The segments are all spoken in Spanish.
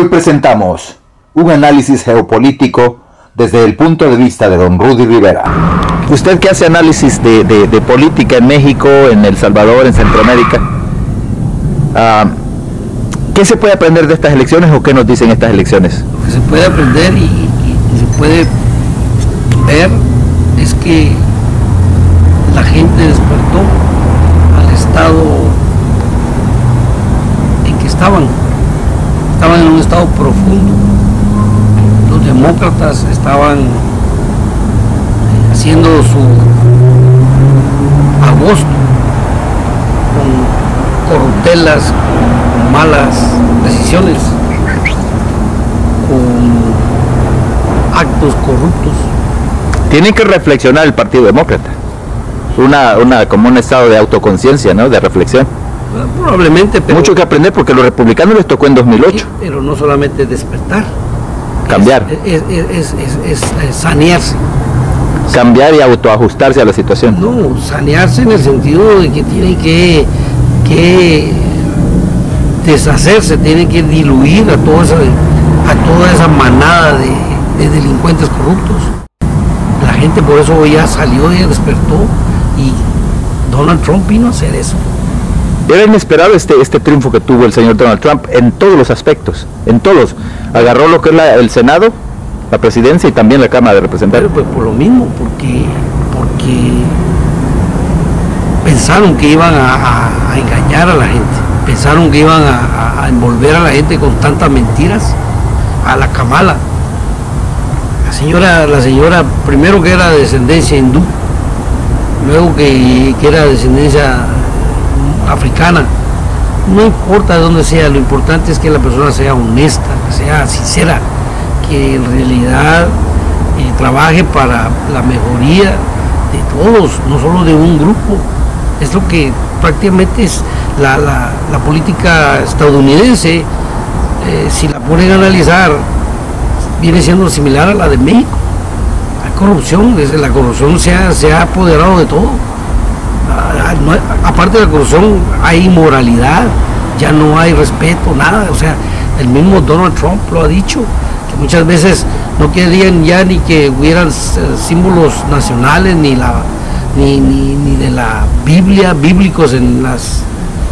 Hoy presentamos un análisis geopolítico desde el punto de vista de don Rudy Rivera. Usted que hace análisis de política en México, en El Salvador, en Centroamérica, ¿qué se puede aprender de estas elecciones o qué nos dicen estas elecciones? Lo que se puede aprender y se puede ver es que la gente despertó al estado en que estaban en un estado profundo. Los demócratas estaban haciendo su agosto con corruptelas, con malas decisiones, con actos corruptos. Tienen que reflexionar el Partido Demócrata, como un estado de autoconciencia, ¿no? De reflexión. Probablemente, pero mucho que aprender porque a los republicanos les tocó en 2008. Pero no solamente despertar, cambiar, es sanearse. Cambiar y autoajustarse a la situación. No, sanearse en el sentido de que tienen que deshacerse, tienen que diluir a toda esa manada de delincuentes corruptos. La gente por eso ya salió, ya despertó, y Donald Trump vino a hacer eso. Era inesperado este triunfo que tuvo el señor Donald Trump en todos los aspectos, en todos. Agarró lo que es el Senado, la presidencia y también la Cámara de Representantes. Pero pues por lo mismo, porque pensaron que iban a engañar a la gente, pensaron que iban a envolver a la gente con tantas mentiras, a la Kamala. La señora primero que era de descendencia hindú, luego que era de descendencia africana. No importa de dónde sea, lo importante es que la persona sea honesta, que sea sincera, que en realidad trabaje para la mejoría de todos, no solo de un grupo. Es lo que prácticamente es la política estadounidense. Si la ponen a analizar, viene siendo similar a la de México. Hay corrupción, la corrupción se ha apoderado de todo. Aparte de la corrupción hay inmoralidad, ya no hay respeto, nada. O sea, el mismo Donald Trump lo ha dicho, que muchas veces no querían ya ni que hubieran símbolos nacionales ni de la Biblia, bíblicos en las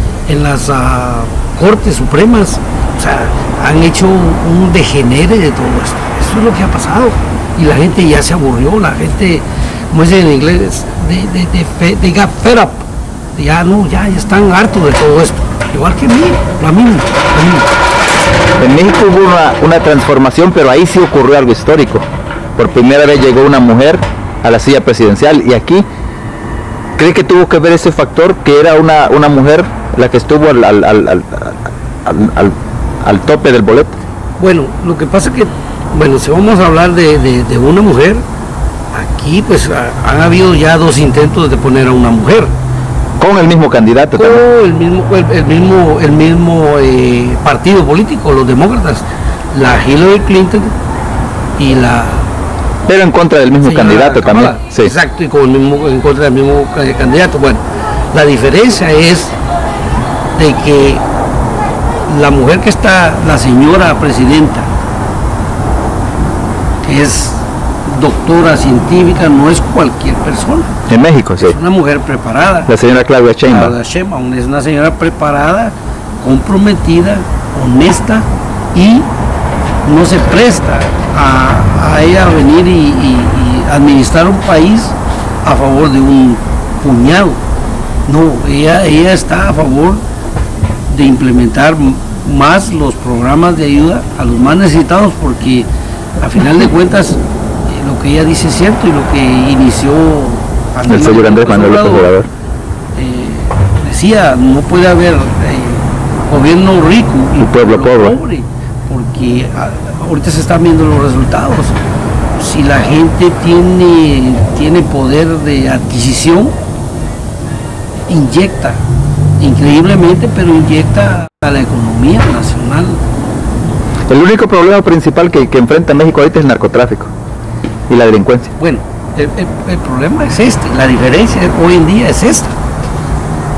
Cortes Supremas. O sea, han hecho un degenere de todo esto. Eso es lo que ha pasado. Y la gente ya se aburrió, la gente, como dicen en inglés, they got fed up. Ya están hartos de todo esto. Igual que mí, lo mismo. En México hubo una transformación, pero ahí sí ocurrió algo histórico. Por primera vez llegó una mujer a la silla presidencial, y aquí, ¿cree que tuvo que ver ese factor, que era una mujer la que estuvo al tope del boleto? Bueno, lo que pasa es que, si vamos a hablar de una mujer, aquí pues han habido ya 2 intentos de poner a una mujer. Con el mismo candidato también. El mismo partido político, los demócratas, la Hillary Clinton y la... Pero en contra del mismo candidato Kamala, también. Sí. Exacto, y en contra del mismo candidato. Bueno, la diferencia es de que la mujer que está, la señora presidenta, que es doctora científica, no es cualquier persona. En México, sí. Es una mujer preparada. La señora Claudia Sheinbaum es una señora preparada, comprometida, honesta, y no se presta a ella venir y administrar un país a favor de un puñado. No, ella está a favor de implementar más los programas de ayuda a los más necesitados, porque a final de cuentas lo que ella dice es cierto, y lo que inició el señor Andrés Manuel López Obrador. Decía, no puede haber gobierno rico y pueblo pobre, porque ahorita se están viendo los resultados. Si la gente tiene poder de adquisición, inyecta increíblemente, pero inyecta a la economía nacional. El único problema principal que enfrenta México ahorita es el narcotráfico y la delincuencia. Bueno, el problema es la diferencia hoy en día es esta,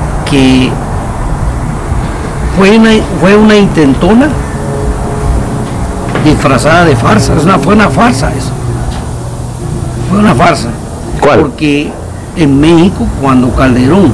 que fue una intentona disfrazada de farsa. Fue una farsa eso. Fue una farsa. ¿Cuál? Porque en México, cuando Calderón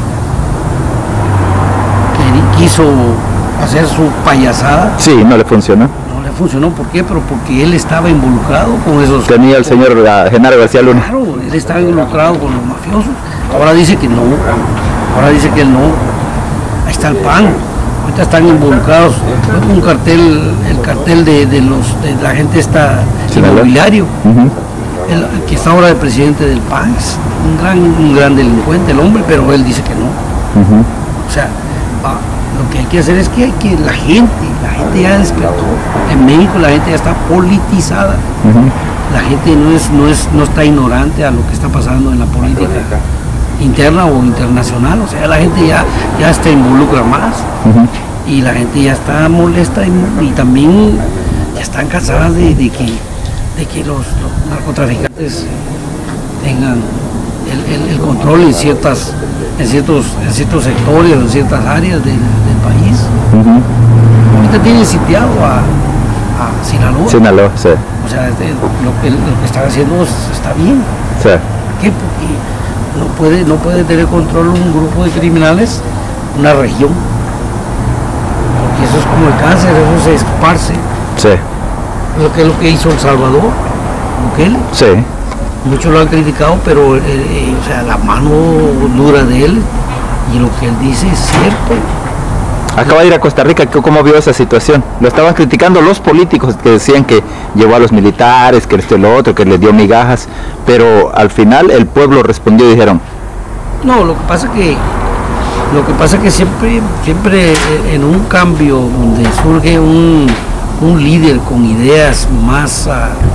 quiso hacer su payasada, Sí, no le funcionó. no le funcionó. ¿Por qué? Pero porque él estaba involucrado con esos... Tenía el señor Genaro García Luna. Claro, él estaba involucrado con los mafiosos. Ahora dice que no. Ahora dice que no. Ahí está el PAN. Ahorita están involucrados un cartel, el cartel de la gente está inmobiliario. El que está ahora de presidente del PAN es un gran delincuente el hombre, pero él dice que no. O sea, lo que hay que hacer es que la gente ya despertó. En México la gente ya está politizada. La gente no está ignorante a lo que está pasando en la política interna o internacional. O sea, la gente ya se involucra más. Y la gente ya está molesta y también ya están cansadas de que los narcotraficantes tengan el control en ciertos sectores, en ciertas áreas del país. Ahorita tienen sitiado a Sinaloa. Sinaloa, sí. O sea, lo que están haciendo está bien. Sí. ¿Por qué? Porque no puede tener control un grupo de criminales, una región. Porque eso es como el cáncer, eso se esparce. Sí. Lo que hizo El Salvador, Bukele. Sí. Muchos lo han criticado, pero o sea, la mano dura de él y lo que él dice es cierto. Acaba de ir a Costa Rica, ¿cómo vio esa situación? Lo estaban criticando los políticos que decían que llevó a los militares, que esto y lo otro, que les dio migajas, pero al final el pueblo respondió y dijeron... No, lo que pasa que siempre en un cambio donde surge un líder con ideas más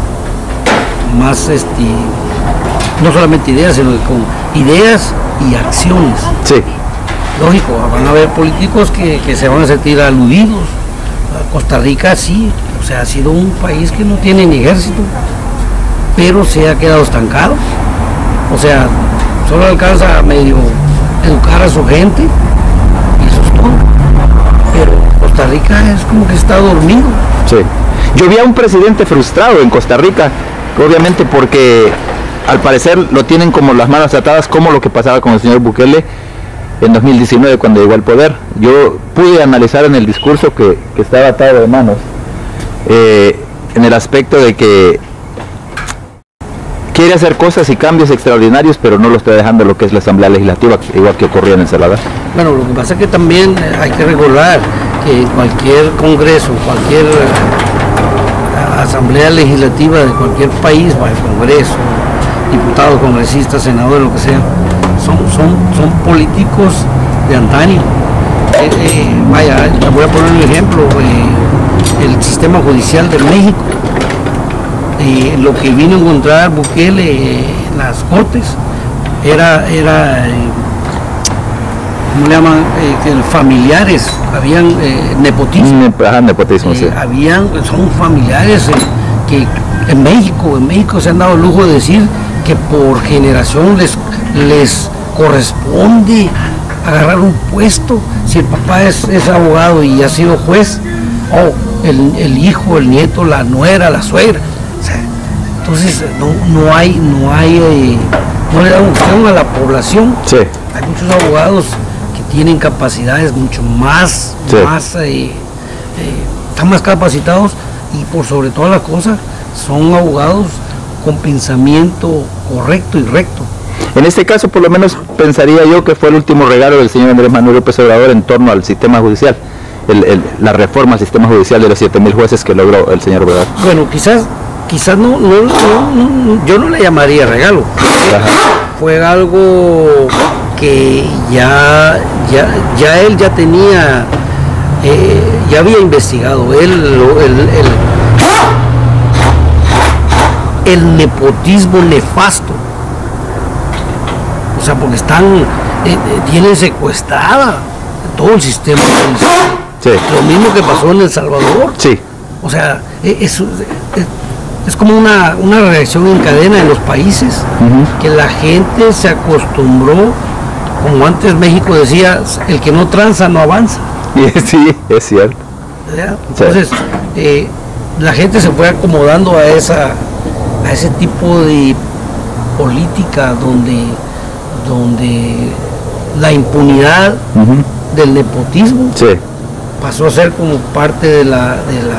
no solamente ideas, sino con ideas y acciones. Sí. Lógico, van a haber políticos que se van a sentir aludidos. Costa Rica sí, o sea, ha sido un país que no tiene ni ejército, pero se ha quedado estancado. O sea, solo alcanza a medio educar a su gente y eso es todo. Pero Costa Rica es como que está dormido. Sí. Yo vi a un presidente frustrado en Costa Rica, obviamente porque al parecer lo tienen como las manos atadas, como lo que pasaba con el señor Bukele en 2019 cuando llegó al poder. Yo pude analizar en el discurso que estaba atado de manos, en el aspecto de que quiere hacer cosas y cambios extraordinarios, pero no lo está dejando lo que es la Asamblea Legislativa, igual que ocurrió en El Salvador. Bueno, lo que pasa es que también hay que recordar que cualquier congreso, cualquier asamblea legislativa de cualquier país, el congreso, diputados, congresistas, senadores, lo que sea, son políticos de antaño. Vaya, te voy a poner un ejemplo, el sistema judicial de México, lo que vino a encontrar Bukele en las cortes era ¿cómo le llaman? Que familiares, habían nepotismo. Nepotismo, sí. Son familiares que en México se han dado el lujo de decir que por generación les corresponde agarrar un puesto. Si el papá es abogado y ha sido juez, o el hijo, el nieto, la nuera, la suegra. O sea, entonces no le dan opción a la población. Sí. Hay muchos abogados que tienen capacidades mucho más, sí, están más capacitados y por sobre todas las cosas son abogados con pensamiento correcto y recto. En este caso, por lo menos, pensaría yo que fue el último regalo del señor Andrés Manuel López Obrador en torno al sistema judicial, la reforma al sistema judicial de los 7,000 jueces que logró el señor Obrador. Bueno, quizás no, yo no le llamaría regalo. Fue algo que ya él ya tenía, ya había investigado el nepotismo nefasto. O sea, porque tienen secuestrada todo el sistema. Sí. Lo mismo que pasó en El Salvador. Sí. O sea, es como una reacción en cadena en los países, que la gente se acostumbró, como antes México decía, el que no tranza no avanza. Sí, es cierto. Entonces, la gente se fue acomodando a ese tipo de política donde la impunidad del nepotismo pasó a ser como parte de la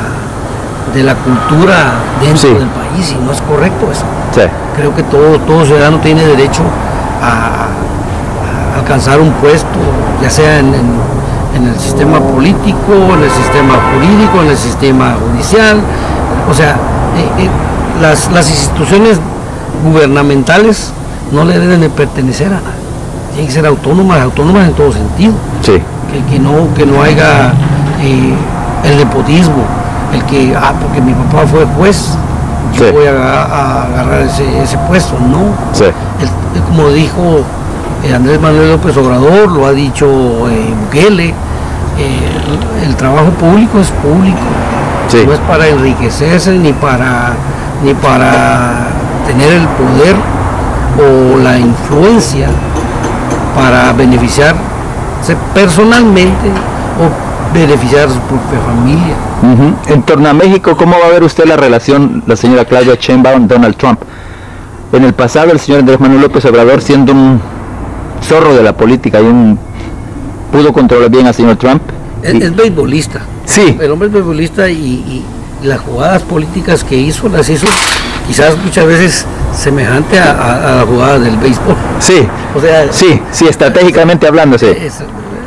cultura dentro del país, y no es correcto eso. Creo que todo ciudadano tiene derecho a alcanzar un puesto, ya sea en el sistema político, en el sistema jurídico, en el sistema judicial. O sea, las instituciones gubernamentales no le deben de pertenecer a nadie. Tienen que ser autónomas en todo sentido. Que no haya el nepotismo, porque mi papá fue juez, yo voy a agarrar ese puesto. No. Como dijo Andrés Manuel López Obrador, lo ha dicho Bukele, el trabajo público es público, no es para enriquecerse ni para tener el poder o la influencia para beneficiarse personalmente o beneficiar a su propia familia. En torno a México, ¿cómo va a ver usted la relación, la señora Claudia Sheinbaum, Donald Trump? En el pasado, el señor Andrés Manuel López Obrador, siendo un zorro de la política, pudo controlar bien al señor Trump. Es beisbolista. Sí. El hombre es beisbolista, y las jugadas políticas que hizo, las hizo quizás muchas veces semejante a la jugada del béisbol. O sea, sí, estratégicamente hablando, es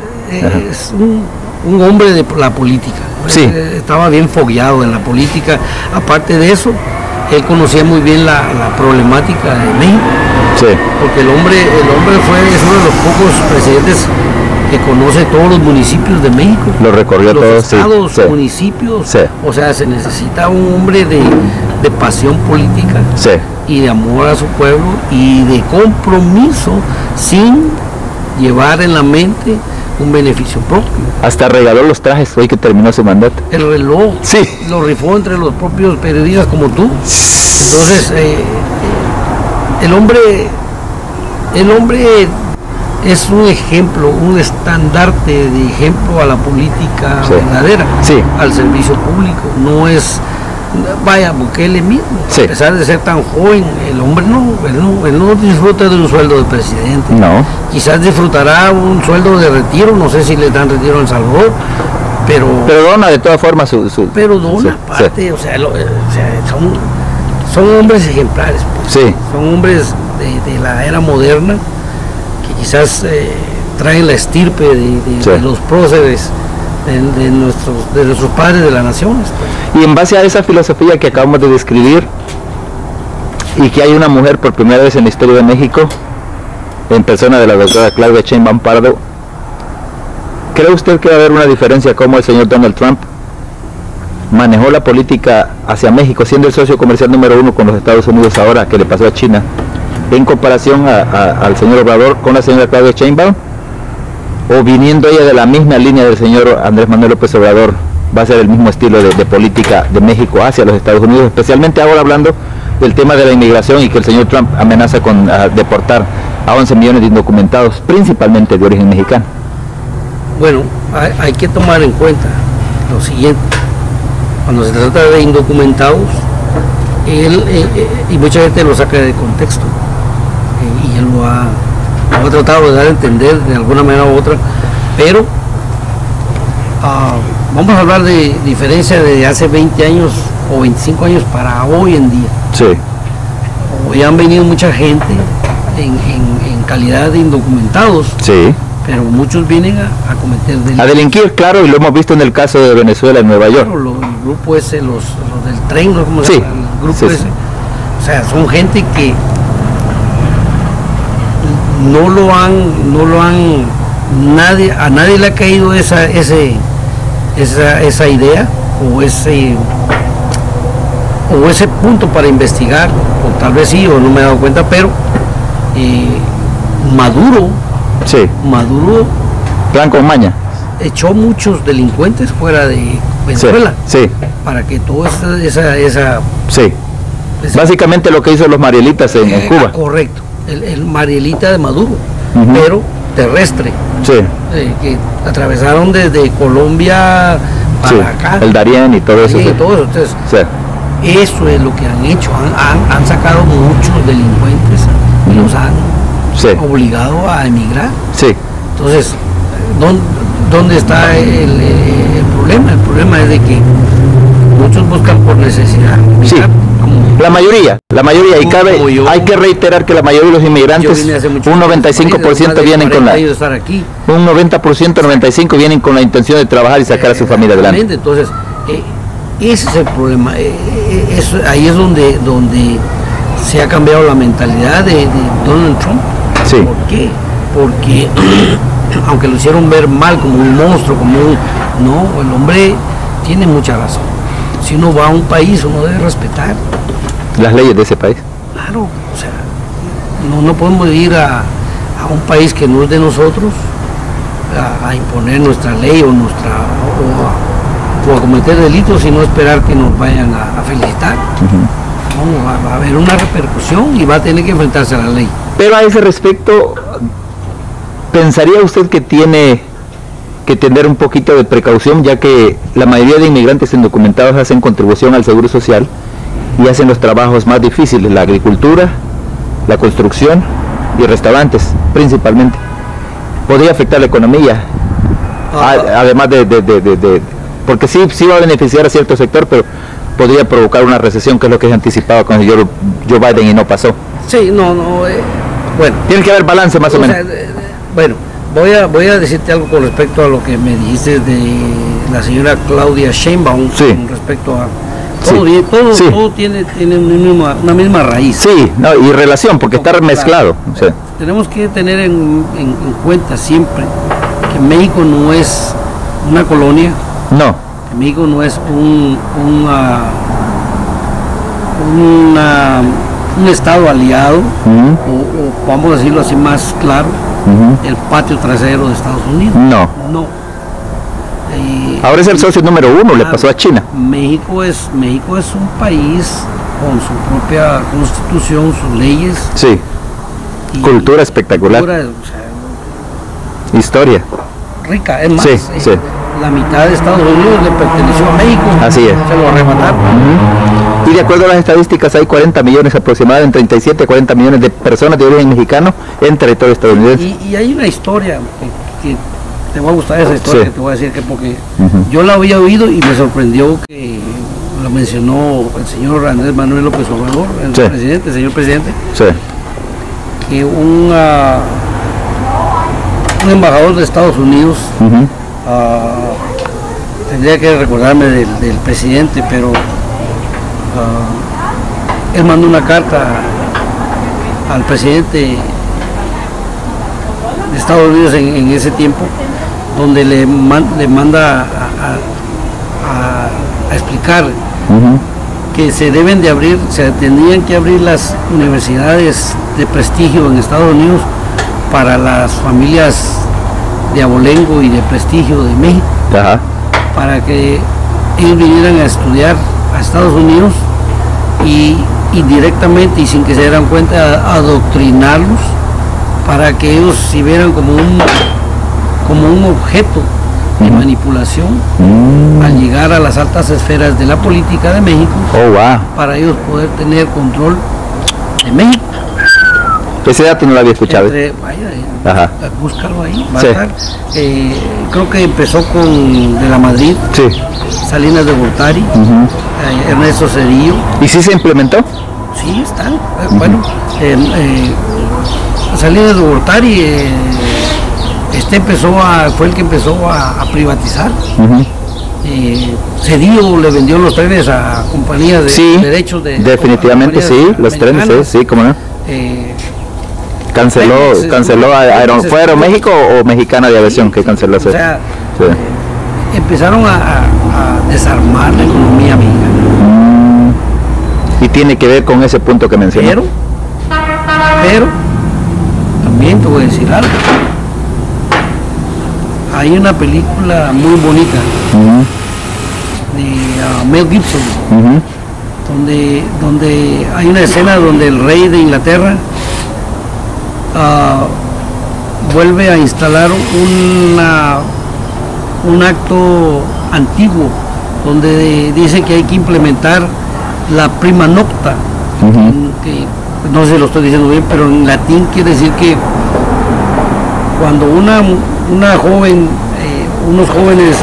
un hombre de la política. Estaba bien fogueado en la política. Aparte de eso, él conocía muy bien la problemática de México. Porque el hombre es uno de los pocos presidentes que conoce todos los municipios de México. Lo recorrió todos. Estados, municipios. O sea, se necesita un hombre de pasión política y de amor a su pueblo y de compromiso, sin llevar en la mente un beneficio propio. Hasta regaló los trajes hoy que terminó su mandato. El reloj lo rifó entre los propios periodistas como tú. Entonces, el hombre es un ejemplo, un estandarte de ejemplo a la política verdadera, al servicio público. No es, vaya, Bukele mismo, a pesar de ser tan joven, el hombre él no disfruta de un sueldo de presidente. Quizás disfrutará un sueldo de retiro, no sé si le dan retiro en El Salvador, pero dona de todas formas pero dona parte, o sea, son hombres ejemplares, pues. Son hombres de la era moderna, que quizás traen la estirpe de los próceres de nuestros padres de las naciones, pues. Y en base a esa filosofía que acabamos de describir, y que hay una mujer por primera vez en la historia de México, en persona de la doctora Claudia Sheinbaum Pardo, ¿cree usted que va a haber una diferencia como el señor Donald Trump manejó la política hacia México, siendo el socio comercial número 1 con los Estados Unidos ahora, que le pasó a China, en comparación al señor Obrador con la señora Claudia Sheinbaum? ¿O viniendo ella de la misma línea del señor Andrés Manuel López Obrador, va a ser el mismo estilo de política de México hacia los Estados Unidos, especialmente ahora hablando del tema de la inmigración y que el señor Trump amenaza con deportar a 11 millones de indocumentados, principalmente de origen mexicano? Bueno, hay que tomar en cuenta lo siguiente: cuando se trata de indocumentados, y mucha gente lo saca de contexto, y él lo ha tratado de dar a entender de alguna manera u otra, pero vamos a hablar de diferencia de hace 20 años o 25 años para hoy en día. Hoy han venido mucha gente en calidad de indocumentados, pero muchos vienen a cometer delitos. A delinquir, claro, y lo hemos visto en el caso de Venezuela, en Nueva York. Claro, el grupo ese, los del tren, ¿cómo se llama? El grupo ese. O sea, son gente que a nadie le ha caído esa idea o ese punto para investigar, o tal vez sí, o no me he dado cuenta, pero Maduro, plan con maña, echó muchos delincuentes fuera de Venezuela, para que toda esa básicamente lo que hizo los marielitas en Cuba. Correcto, el marielita de Maduro, pero terrestre, Sí, que atravesaron desde Colombia para sí, acá. el Darién y todo eso. Y Sí. todo eso. Entonces, Sí. eso es lo que han hecho. Han sacado muchos delincuentes y los han Sí. obligado a emigrar. Sí. Entonces, ¿dónde está el problema? El problema es de que muchos buscan por necesidad. Sí. La mayoría, y Como yo. hay que reiterar que la mayoría de los Yo inmigrantes, vine hace mucho un tiempo, 95% vienen con la, de estar aquí. un 90%, 95% vienen con la intención de trabajar y sacar a su familia adelante. Entonces, ese es el problema. Ahí es donde se ha cambiado la mentalidad de Donald Trump. Sí. ¿Por qué? Porque aunque lo hicieron ver mal, como un monstruo, no, el hombre tiene mucha razón. Si uno va a un país, uno debe respetar. Las leyes de ese país. Claro, o sea, no podemos ir a un país que no es de nosotros a imponer nuestra ley o a cometer delitos y no esperar que nos vayan a felicitar. No, va a haber una repercusión y va a tener que enfrentarse a la ley. Pero a ese respecto, ¿pensaría usted que tiene que tener un poquito de precaución, ya que la mayoría de inmigrantes indocumentados hacen contribución al seguro social y hacen los trabajos más difíciles, la agricultura, la construcción y restaurantes principalmente? ¿Podría afectar la economía? Además porque sí va a beneficiar a cierto sector, pero podría provocar una recesión, que es lo que es anticipado con el Joe Biden y no pasó. Sí, bueno. Tiene que haber balance más o menos. Bueno, voy a decirte algo con respecto a lo que me dijiste de la señora Claudia Sheinbaum, Sí. con respecto a Sí. todo tiene una misma raíz. Sí, no, y relación, porque está mezclado. O sea, Tenemos que tener en cuenta siempre que México no es una colonia, no. que México no es un estado aliado, o vamos a decirlo así más claro, el patio trasero de Estados Unidos. No. Ahora es el socio número 1, le pasó a China. México es un país con su propia constitución, sus leyes. Sí. y Cultura espectacular. Historia. Rica, es más, Sí. la mitad de Estados Unidos le perteneció a México. Así es. Se lo arrebataron. Y de acuerdo a las estadísticas, hay 40 millones aproximadamente, 37 a 40 millones de personas de origen mexicano en territorio estadounidense. Y hay una historia que te va a gustar, esa historia, Sí. que te voy a decir, que porque yo la había oído y me sorprendió que lo mencionó el señor Andrés Manuel López Obrador, el Sí. señor presidente, Sí. que un embajador de Estados Unidos, tendría que recordarme del presidente, pero él mandó una carta al presidente de Estados Unidos en ese tiempo, donde le manda a explicar que se tendrían que abrir las universidades de prestigio en Estados Unidos para las familias de abolengo y de prestigio de México, Ajá. para que ellos vinieran a estudiar a Estados Unidos y directamente y sin que se dieran cuenta adoctrinarlos, para que ellos se vieran como un objeto de manipulación al llegar a las altas esferas de la política de México, Oh, wow. para ellos poder tener control de México. Ese dato no lo había escuchado. Ajá. Búscalo ahí, va Sí. a estar. Creo que empezó con de la Madrid, Sí. Salinas de Gortari, Ernesto Cedillo. ¿Y sí se implementó? Sí, están. Bueno, Salinas de Gortari fue el que empezó a privatizar. Cedillo le vendió los trenes a compañías de Sí, derechos de definitivamente sí, los trenes, americanas. sí, cómo no. Canceló Entonces, ¿fue Aeroméxico o Mexicana de Aviación que canceló eso? O sea, Sí. empezaron a desarmar la economía mexicana. Y tiene que ver con ese punto que mencionó. Pero también te voy a decir algo. Hay una película muy bonita de Mel Gibson, donde hay una escena donde el rey de Inglaterra vuelve a instalar un acto antiguo donde dice que hay que implementar la prima nocta, que no sé si lo estoy diciendo bien, pero en latín quiere decir que cuando una joven, unos jóvenes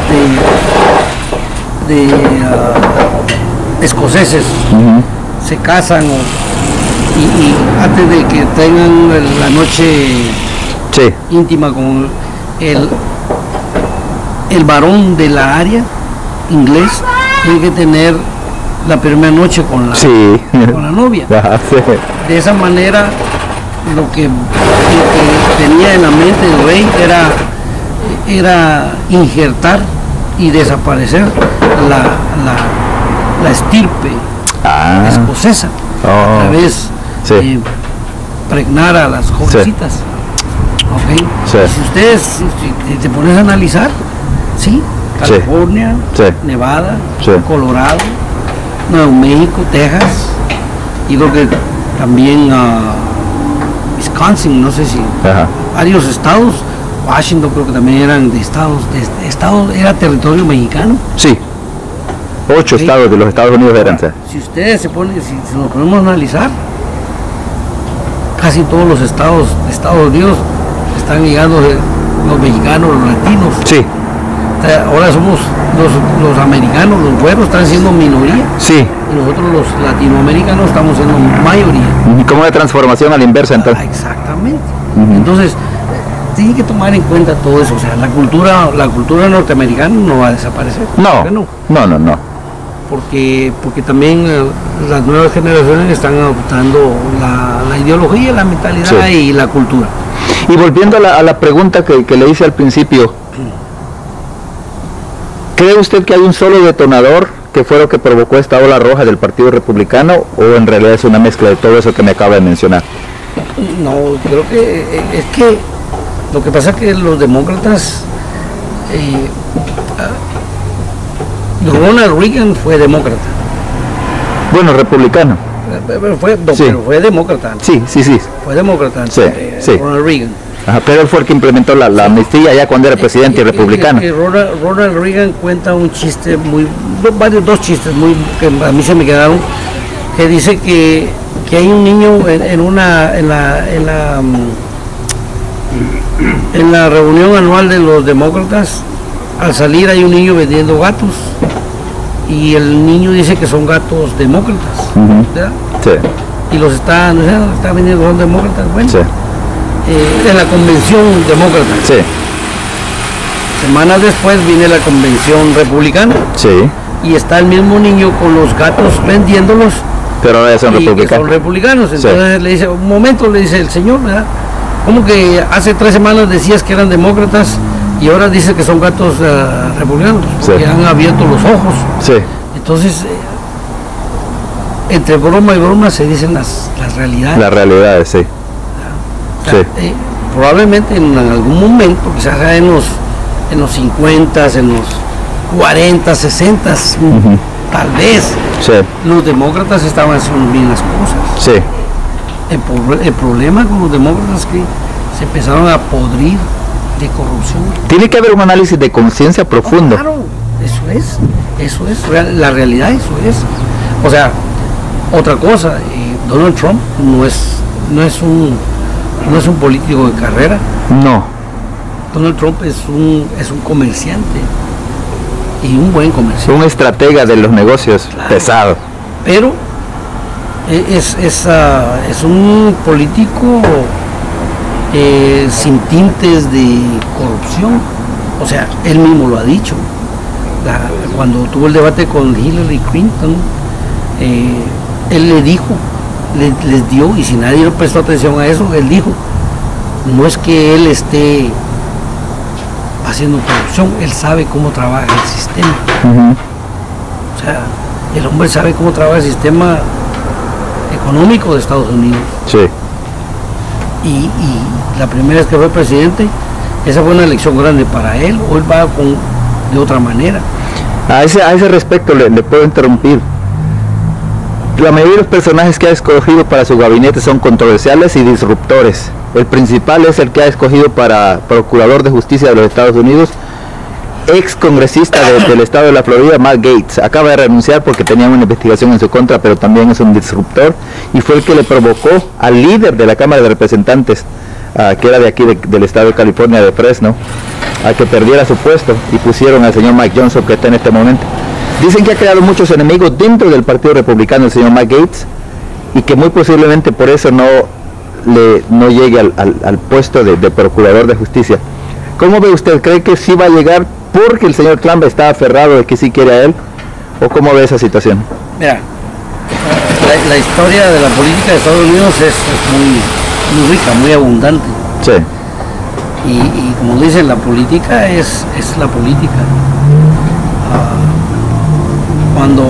escoceses se casan y antes de que tengan la noche íntima con el varón de la área inglés, tiene que tener la primera noche con la novia. De esa manera lo que tenía en la mente el rey era injertar y desaparecer la estirpe escocesa, a través de pregnar a las jovencitas. Okay. Si ustedes si te pones a analizar, California, Nevada, Colorado, Nuevo México, Texas, y creo que también Wisconsin, no sé si varios estados, Washington creo que también eran de estados, era territorio mexicano. 8 estados de los Estados Unidos eran. Si ustedes si nos ponemos a analizar, casi todos los estados de Estados Unidos están llegando los mexicanos, los latinos. Ahora somos los americanos, los güeros están siendo minoría. Y nosotros los latinoamericanos estamos siendo mayoría. Como una transformación a la inversa entonces. Exactamente. Entonces, tiene que tomar en cuenta todo eso. O sea, la cultura norteamericana no va a desaparecer. No. Porque también las nuevas generaciones están adoptando la ideología, la mentalidad y la cultura. Y volviendo a la pregunta que le hice al principio, ¿cree usted que hay un solo detonador que fue lo que provocó esta ola roja del Partido Republicano, o en realidad es una mezcla de todo eso que me acaba de mencionar? No, creo que es que lo que pasa es que los demócratas, Ronald Reagan fue demócrata. Bueno, republicano. Pero fue demócrata. Fue demócrata. Ronald Reagan. Pero él fue el que implementó la amnistía ya cuando era presidente y republicano. Ronald Reagan cuenta un chiste dos chistes que a mí se me quedaron, que dice que hay un niño en la reunión anual de los demócratas. Al salir hay un niño vendiendo gatos y el niño dice que son gatos demócratas, ¿verdad? Y los está vendiendo, son demócratas. Bueno, en la convención demócrata. Semanas después viene la convención republicana. Y está el mismo niño con los gatos vendiéndolos, pero ahora son republicanos. Entonces le dice, un momento, le dice el señor, ¿verdad? ¿Cómo que hace 3 semanas decías que eran demócratas y ahora dice que son gatos republicanos? Que han abierto los ojos. Entonces, entre broma y broma se dicen las realidades. Las realidades, probablemente en algún momento, quizás en los 50, en los 40, 60, tal vez, los demócratas estaban haciendo bien las cosas. El problema con los demócratas es que se empezaron a podrir de corrupción. Tiene que haber un análisis de conciencia profundo. Claro, eso es la realidad, eso es. O sea, otra cosa, Donald Trump no es un político de carrera. No. Donald Trump es un comerciante, y un buen comerciante. Un estratega de los negocios, pesado. Pero es un político sin tintes de corrupción. O sea, él mismo lo ha dicho. Cuando tuvo el debate con Hillary Clinton, él le dijo, les dio, y si nadie le prestó atención a eso, él dijo, no es que él esté haciendo corrupción, él sabe cómo trabaja el sistema. O sea, el hombre sabe cómo trabaja el sistema económico de Estados Unidos. Y la primera vez que fue presidente, esa fue una elección grande para él. Hoy va de otra manera. A ese respecto le puedo interrumpir. La mayoría de los personajes que ha escogido para su gabinete son controversiales y disruptores. El principal es el que ha escogido para Procurador de Justicia de los Estados Unidos, ex congresista del estado de la Florida, Matt Gaetz. Acaba de renunciar porque tenía una investigación en su contra, pero también es un disruptor, y fue el que le provocó al líder de la Cámara de Representantes, que era de aquí del estado de California, de Fresno, a que perdiera su puesto, y pusieron al señor Mike Johnson, que está en este momento. Dicen que ha creado muchos enemigos dentro del Partido Republicano el señor Matt Gaetz, y que muy posiblemente por eso no llegue al puesto de Procurador de Justicia. ¿Cómo ve usted? ¿Cree que sí va a llegar porque el señor Trump está aferrado de que sí quiere a él? ¿O cómo ve esa situación? Mira, la historia de la política de Estados Unidos es muy rica, muy abundante. Sí. Y como dicen, la política es la política. Cuando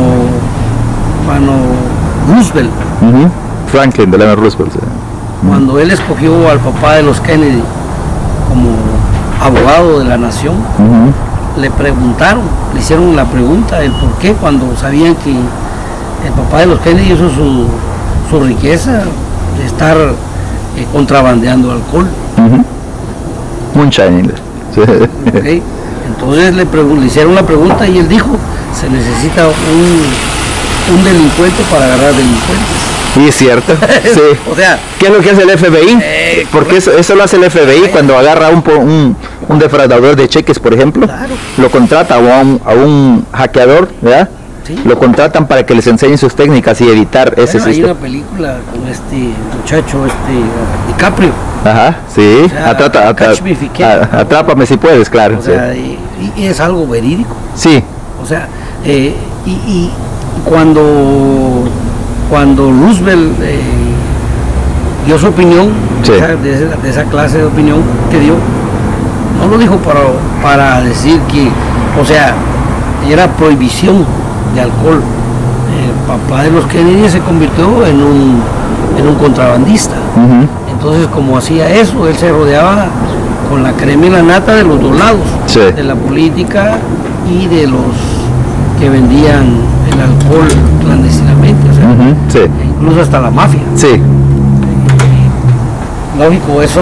Roosevelt, Franklin Delano Roosevelt, sí. Cuando él escogió al papá de los Kennedy como abogado de la nación, le hicieron la pregunta del por qué, cuando sabían que el papá de los Kennedy hizo su riqueza de estar contrabandeando alcohol. Moonshine. Sí. Okay. Entonces le hicieron la pregunta y él dijo, se necesita un delincuente para agarrar delincuentes. Y es cierto, sí. O sea, ¿qué es lo que hace el FBI? Porque eso lo hace el FBI cuando agarra un defraudador de cheques, por ejemplo. Claro. Lo contrata a un hackeador, ¿verdad? Sí. Lo contratan para que les enseñen sus técnicas y evitar ese Hay sistema. una película con este muchacho, DiCaprio. Ajá, sí. O sea, Catch Me If You Can. Atrápame si puedes, claro. O sea, y es algo verídico. Sí. O sea, y cuando Roosevelt dio su opinión, Sí. de esa clase de opinión que dio, no lo dijo para decir que, o sea, era prohibición de alcohol. El papá de los Kennedy se convirtió en un contrabandista. Entonces, como hacía eso, él se rodeaba con la crema y la nata de los dos lados, Sí. de la política y de los que vendían el alcohol clandestinamente, o sea, Sí. incluso hasta la mafia. Sí. Lógico, eso,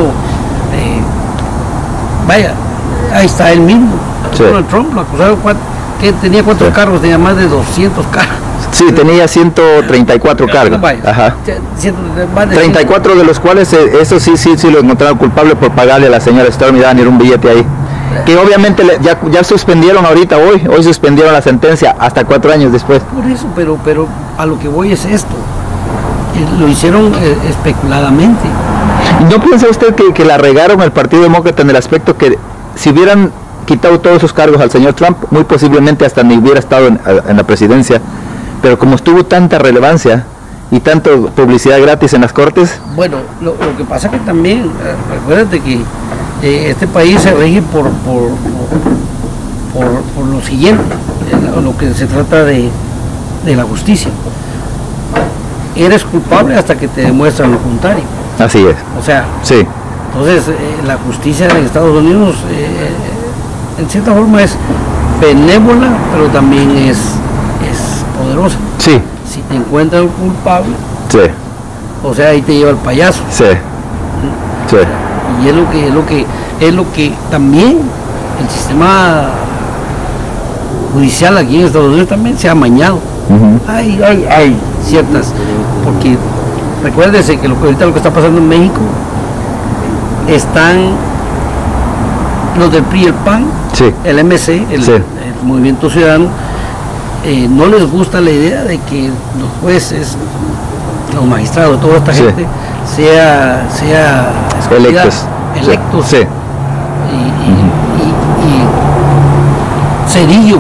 vaya, ahí está él mismo. Sí. Donald Trump lo acusaron que tenía 4 Sí. cargos, tenía más de 200 cargos. Sí, tenía 134 cargos. Vaya, Ajá. más de 34 de los cuales, eso sí lo encontraron culpable por pagarle a la señora Stormy Daniels un billete ahí. Que obviamente ya suspendieron ahorita, hoy suspendieron la sentencia hasta 4 años después. Por eso, pero a lo que voy es esto. Lo hicieron especuladamente. ¿No piensa usted que la regaron el Partido Demócrata en el aspecto que si hubieran quitado todos esos cargos al señor Trump, muy posiblemente hasta ni hubiera estado en la presidencia? Pero como estuvo tanta relevancia y tanta publicidad gratis en las cortes. Bueno, lo que pasa que también, acuérdate que este país se rige por lo siguiente, lo que se trata de la justicia. Eres culpable hasta que te demuestran lo contrario. Así es. O sea, Sí. entonces la justicia en Estados Unidos en cierta forma es benévola, pero también es poderosa. Sí. Si te encuentran culpable, Sí. o sea, ahí te lleva el payaso. Sí. Sí. Y es lo que también el sistema judicial aquí en Estados Unidos también se ha amañado. Hay ciertas, porque recuérdese que ahorita lo que está pasando en México, están los del PRI y el PAN, Sí. el MC, el Movimiento Ciudadano, no les gusta la idea de que los jueces, los magistrados, toda esta Sí. gente sea escogida, electos. Sí. Y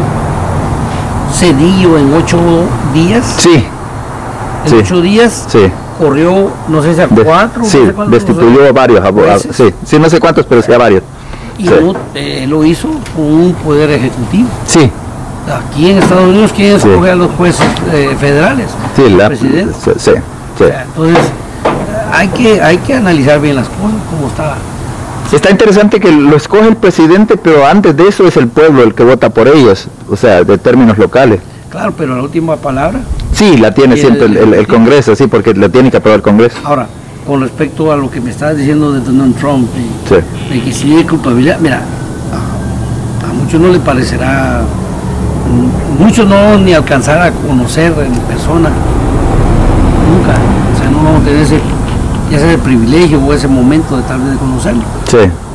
Cedillo en 8 días, Sí. en Sí. 8 días Sí. corrió, no sé si a 4, Sí, no sé cuántos, destituyó a varios. jueces. Sí, no sé cuántos, pero sí a varios. y Sí. lo hizo con un poder ejecutivo. Sí. Aquí en Estados Unidos, ¿quién Sí. escoge a los jueces federales? Sí, El la presidente. Sí. Sí. O sea, entonces, hay que analizar bien las cosas, cómo está. Está interesante que lo escoge el presidente, pero antes de eso es el pueblo el que vota por ellos, o sea, de términos locales. Claro, pero la última palabra Sí, la tiene siempre el Congreso, sí, porque la tiene que aprobar el Congreso. Ahora, con respecto a lo que me estabas diciendo de Donald Trump, de que si hay culpabilidad, mira, a muchos no le parecerá, muchos no ni alcanzar a conocer en persona, nunca, o sea, no vamos a tener ese privilegio o ese momento de tal vez de conocerlo. Sí.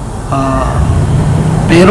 Pero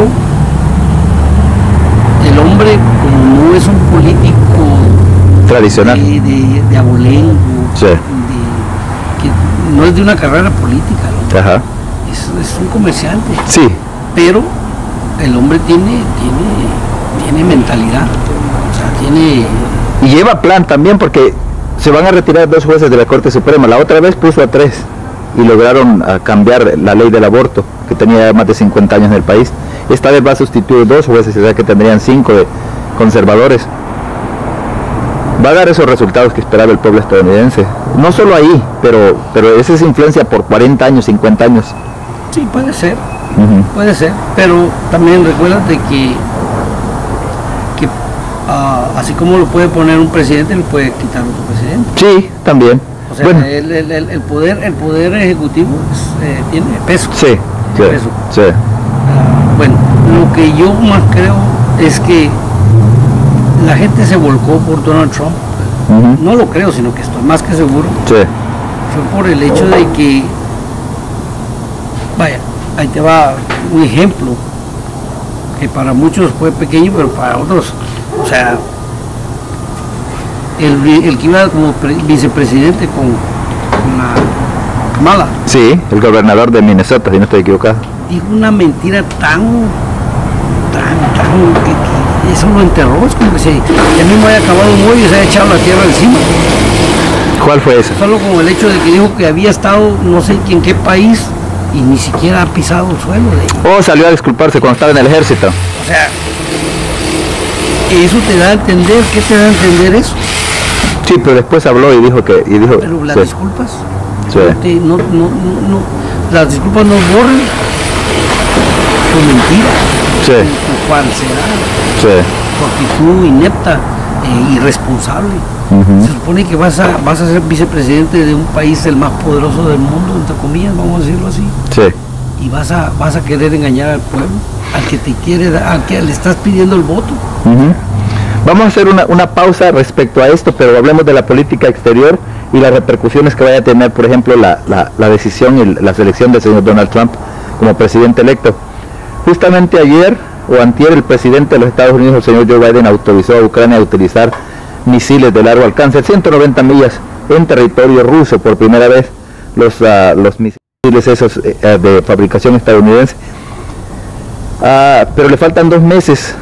el hombre, como no es un político tradicional de abolengo, sí, que no es de una carrera política, ¿no? Ajá. Es un comerciante, sí, pero el hombre tiene mentalidad, o sea, tiene... Y lleva plan también, porque se van a retirar 2 jueces de la Corte Suprema. La otra vez puso a 3 y lograron cambiar la ley del aborto, que tenía más de 50 años en el país. Esta vez va a sustituir 2 jueces, o sea que tendrían 5 de conservadores. Va a dar esos resultados que esperaba el pueblo estadounidense. No solo ahí, pero esa es influencia por 40 años, 50 años. Sí, puede ser, puede ser, pero también recuérdate que así como lo puede poner un presidente, lo puede quitar otro presidente. Sí, también. O sea, bueno, el poder ejecutivo tiene peso. Sí, tiene peso. Sí. Bueno, lo que yo más creo es que la gente se volcó por Donald Trump. No lo creo, sino que estoy más que seguro. Sí. Fue por el hecho de que, vaya, ahí te va un ejemplo que para muchos fue pequeño, pero para otros, o sea, el que iba como vicepresidente con la Kamala. Sí, el gobernador de Minnesota, si no estoy equivocado. Dijo una mentira tan que eso lo enterró, es como que él mismo haya acabado un hoyo y se haya echado la tierra encima. ¿Cuál fue eso? Solo como el hecho de que dijo que había estado no sé en qué país y ni siquiera ha pisado el suelo de ahí. Oh, salió a disculparse cuando estaba en el ejército. O sea, eso te da a entender, ¿qué te da a entender eso? Sí, pero después habló y dijo que... Pero las sí. disculpas, Sí. no, las disculpas no borran tu mentira, Sí. tu falsedad, Sí. tu actitud inepta e irresponsable. Se supone que vas a ser vicepresidente de un país el más poderoso del mundo, entre comillas, vamos a decirlo así. Sí. Y vas a querer engañar al pueblo, al que te quiere, al que le estás pidiendo el voto. Vamos a hacer una pausa respecto a esto, pero hablemos de la política exterior y las repercusiones que vaya a tener, por ejemplo, la decisión y la selección del señor Donald Trump como presidente electo. Justamente ayer o antier, el presidente de los Estados Unidos, el señor Joe Biden, autorizó a Ucrania a utilizar misiles de largo alcance, 190 millas en territorio ruso por primera vez, los misiles esos de fabricación estadounidense. Pero le faltan 2 meses.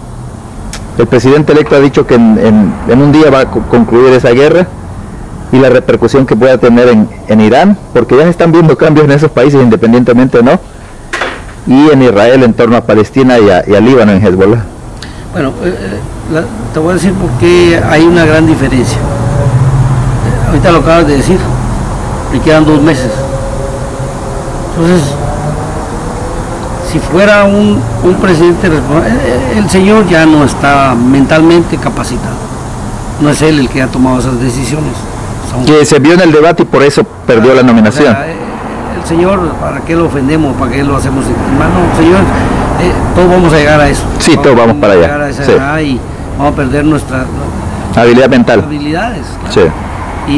El presidente electo ha dicho que en un día va a concluir esa guerra y la repercusión que pueda tener en Irán, porque ya se están viendo cambios en esos países, independientemente o no, y en Israel en torno a Palestina y a Líbano en Hezbollah. Bueno, te voy a decir por qué hay una gran diferencia. Ahorita lo acabas de decir, le quedan 2 meses. Entonces, si fuera un presidente responsable, el señor ya no está mentalmente capacitado. No es él el que ha tomado esas decisiones. Que se vio en el debate y por eso perdió la nominación. O sea, el señor, ¿para qué lo ofendemos? ¿Para qué lo hacemos? Hermano, señor, todos vamos a llegar a eso. Sí, todos vamos para allá. A llegar a esa edad y vamos a perder nuestra habilidad mental. Habilidades. Claro. Sí.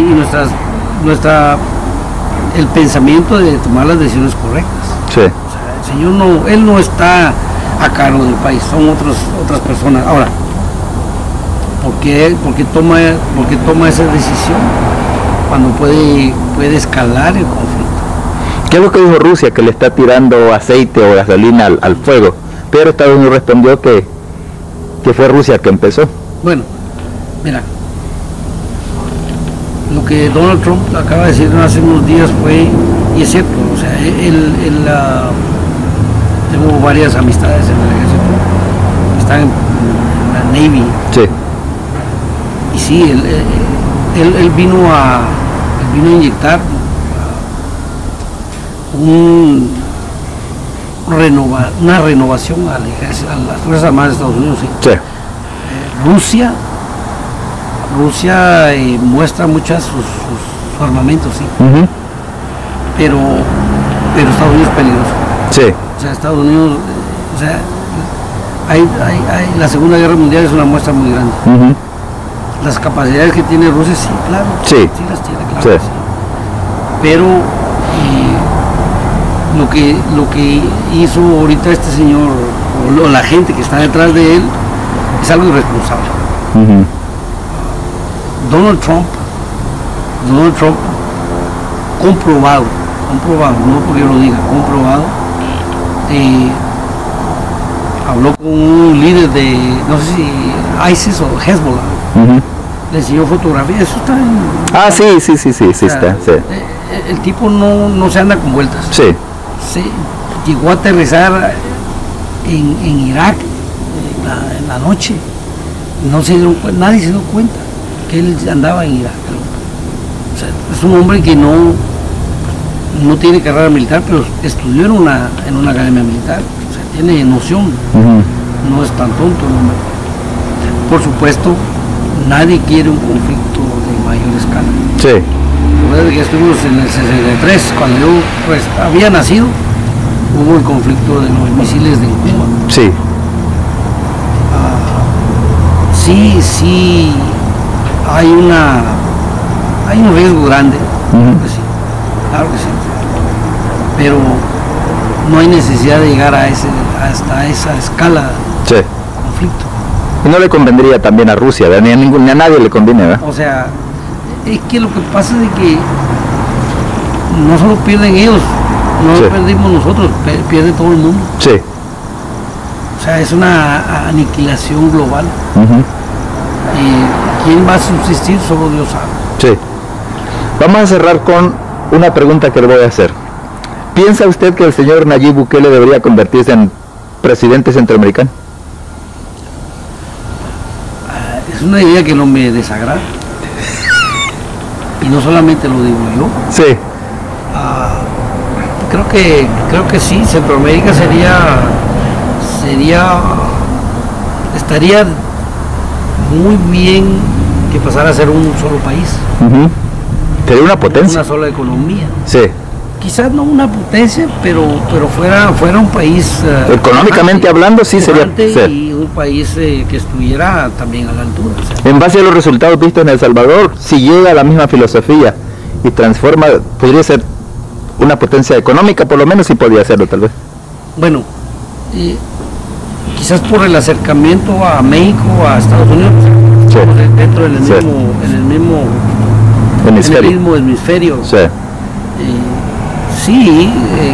Y el pensamiento de tomar las decisiones correctas. Sí. O sea, el señor él no está a cargo del país, son otras personas. Ahora, ¿por qué toma esa decisión cuando puede escalar el conflicto? ¿Qué es lo que dijo Rusia? Que le está tirando aceite o gasolina al fuego, pero Estados Unidos respondió que fue Rusia que empezó. Bueno, mira, lo que Donald Trump acaba de decir hace unos días fue, y es cierto, o sea, tengo varias amistades en el ejército, están en la Navy. Sí. Y sí, él vino a inyectar una renovación al ejército, a las Fuerzas Armadas de Estados Unidos. ¿Sí? Sí. Rusia Rusia muestra muchas sus armamentos, sí. Pero Estados Unidos es peligroso. Sí. O sea, Estados Unidos, o sea, la Segunda Guerra Mundial es una muestra muy grande. Las capacidades que tiene Rusia, sí, claro. Sí. Sí las tiene, claro. Sí. Sí. Pero lo que hizo ahorita este señor, o la gente que está detrás de él, es algo irresponsable. Donald Trump, comprobado, no porque yo lo diga, comprobado, habló con un líder de, no sé si ISIS o Hezbollah, le enseñó fotografía, eso está en... sí, está, sí. El tipo no se anda con vueltas. Sí. Llegó a aterrizar en Irak en la noche. Nadie se dio cuenta que él andaba en Irak. O sea, es un hombre que no tiene carrera militar, pero estudió en una academia militar. O sea, tiene noción. No es tan tonto el hombre. Por supuesto, nadie quiere un conflicto de mayor escala. Sí. Desde que estuvimos en el 63, cuando yo pues había nacido, hubo el conflicto de los misiles de Cuba. Sí. Sí, hay un riesgo grande, claro que sí, pero no hay necesidad de llegar hasta esa escala de conflicto. Y no le convendría también a Rusia, ni a nadie le conviene, ¿verdad? O sea, es que lo que pasa es de que no solo pierden ellos, no perdimos nosotros, pierde todo el mundo. Sí. O sea, es una aniquilación global. Y quién va a subsistir, solo Dios sabe. Sí. Vamos a cerrar con una pregunta que le voy a hacer. ¿Piensa usted que el señor Nayib Bukele debería convertirse en presidente centroamericano? Es una idea que no me desagrada. Y no solamente lo digo yo. Sí. Creo que sí, Centroamérica estaría muy bien que pasara a ser un solo país. Sería una potencia. Una sola economía. Sí. Quizás no una potencia, pero fuera un país... económicamente hablando, sí sería... Y un país que estuviera también a la altura. O sea. En base a los resultados vistos en El Salvador, si llega a la misma filosofía y transforma, podría ser una potencia económica, por lo menos sí podría serlo tal vez. Bueno, quizás por el acercamiento a México, a Estados Unidos, dentro del mismo hemisferio. Sí.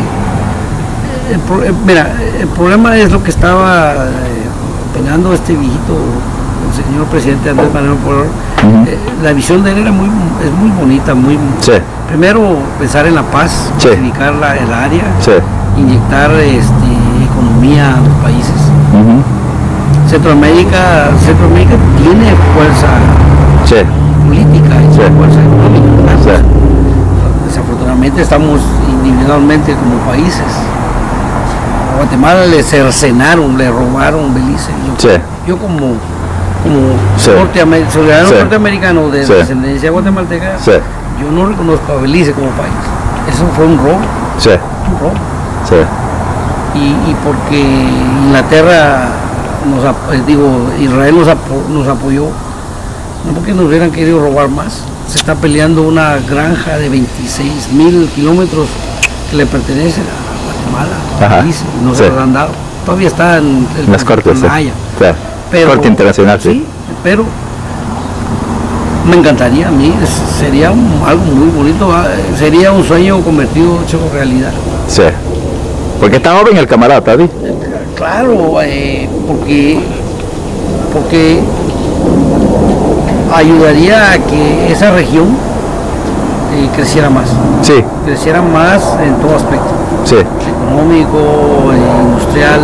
Mira, el problema es lo que estaba opinando este viejito, el señor presidente Andrés Manuel López Obrador. La visión de él es muy bonita, primero pensar en la paz, pacificar el área, inyectar economía a los países. Centroamérica tiene fuerza política y fuerza económica. Desafortunadamente estamos individualmente como países. A Guatemala le cercenaron, le robaron Belice. Yo como ciudadano norteamericano de descendencia guatemalteca, yo no reconozco a Belice como país. Eso fue un robo. Un robo. Y porque Inglaterra Israel nos apoyó, no porque nos hubieran querido robar más. Se está peleando una granja de 26,000 kilómetros que le pertenece a Guatemala, Belice, no se lo han dado. Todavía está en las cortes. Corte internacional, sí. Pero me encantaría a mí, sería algo muy bonito, sería un sueño convertido hecho realidad. Sí. Porque está joven el camarada, David. Claro, porque ayudaría a que esa región creciera más. Creciera más en todo aspecto. Económico, industrial,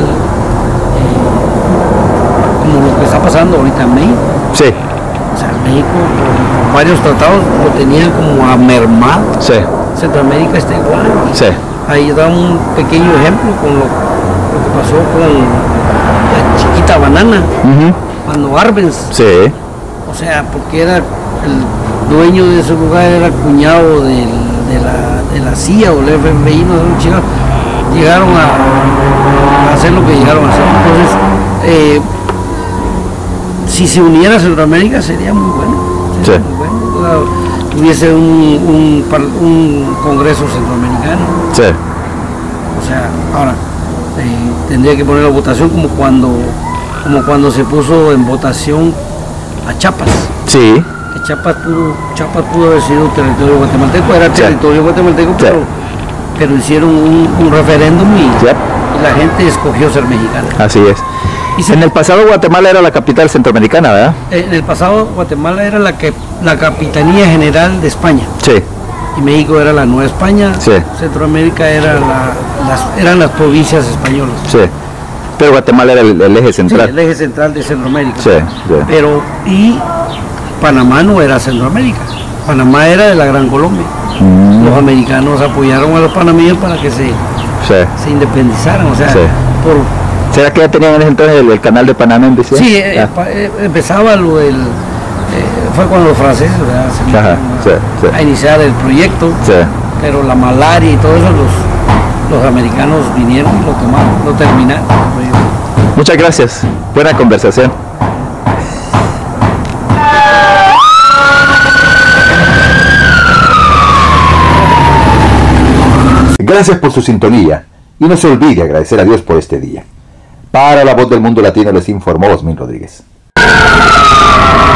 como lo que está pasando ahorita en México. O sea, México, por varios tratados lo tenían como a mermar. Centroamérica está igual. Ahí da un pequeño ejemplo con lo que pasó con la chiquita banana, cuando Arbenz. O sea, porque era el dueño de ese lugar, era cuñado de la CIA o el FBI, no sé, chicos, llegaron a hacer lo que llegaron a hacer. Entonces, si se uniera a Centroamérica sería muy bueno. Sería muy bueno. Hubiese un congreso centroamericano. Sí. O sea, ahora tendría que poner la votación como cuando se puso en votación a Chiapas. Sí. Que Chiapas pudo haber sido territorio guatemalteco, era territorio guatemalteco, pero hicieron un referéndum y la gente escogió ser mexicana. Así es. Y en el pasado Guatemala era la capital centroamericana, ¿verdad? En el pasado Guatemala era la Capitanía General de España. Sí. Y México era la Nueva España. Sí. Centroamérica eran las provincias españolas. Sí. Pero Guatemala era el eje central. Sí, el eje central de Centroamérica. Sí, sí. Y Panamá no era Centroamérica. Panamá era de la Gran Colombia. Los americanos apoyaron a los panameños para que se independizaran. O sea, ¿será que ya tenían en ese entonces el canal de Panamá en Vicente? Sí, empezaba lo del... fue cuando los franceses a iniciar el proyecto, pero la malaria y todo eso, los americanos vinieron y lo tomaron, lo terminaron. Muchas gracias, buena conversación. Gracias por su sintonía y no se olvide agradecer a Dios por este día. Para La Voz del Mundo Latino les informó Osmin Rodríguez.